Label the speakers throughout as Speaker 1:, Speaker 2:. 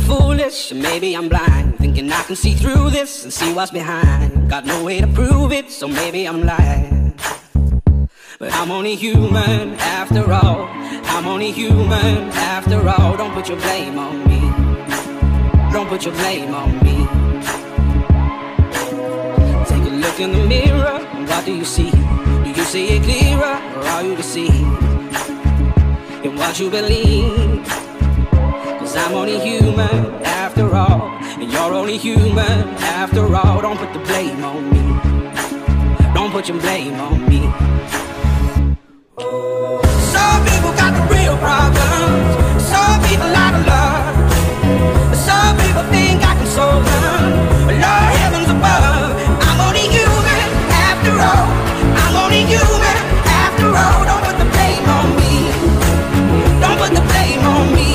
Speaker 1: foolish, or maybe I'm blind, thinking I can see through this and see what's behind. Got no way to prove it, so maybe I'm lying. But I'm only human after all. I'm only human after all. Don't put your blame on me. Don't put your blame on me. Take a look in the mirror, and what do you see? Do you see it clearer, or are you deceived in what you believe? 'Cause I'm only human after all, and you're only human after all. Don't put the blame on me. Don't put your blame on me. Some people got the real problems. Some people out of love. Some people think I can solve them. But Lord, heavens above, I'm only human after all. I'm only human after all. Don't put the blame on me. Don't put the blame on me.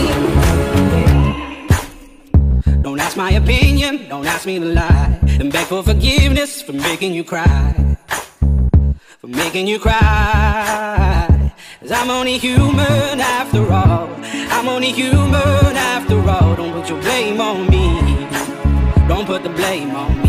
Speaker 1: Don't ask my opinion, don't ask me to lie, and beg for forgiveness for making you cry. For making you cry. 'Cause I'm only human after all. I'm only human after all. Don't put your blame on me. Don't put the blame on me.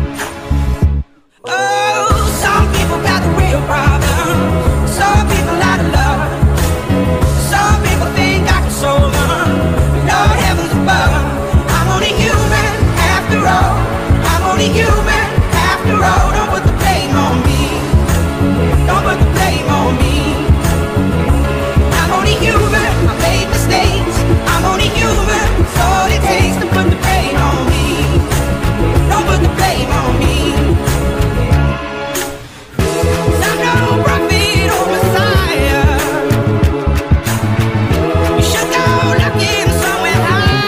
Speaker 1: Oh, some people got the real problems. Some people out of love. Some people think I can solve them. Lord, heavens above, I'm only human after all. I'm only human after all. Don't put the blame on me. Don't put the blame on me. I'm only human, I made mistakes. I'm only human, it's all it takes to put the blame on me. Don't put the blame on me. 'Cause I'm no prophet or Messiah. You should go looking somewhere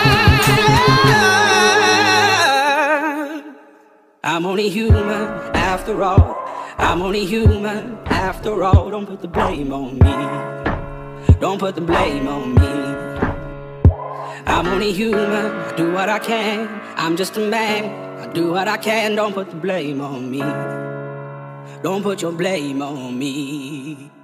Speaker 1: higher. I'm only human after all. I'm only human after all. Don't put the blame on me. Don't put the blame on me. I'm only human, I do what I can. I'm just a man, I do what I can. Don't put the blame on me. Don't put your blame on me.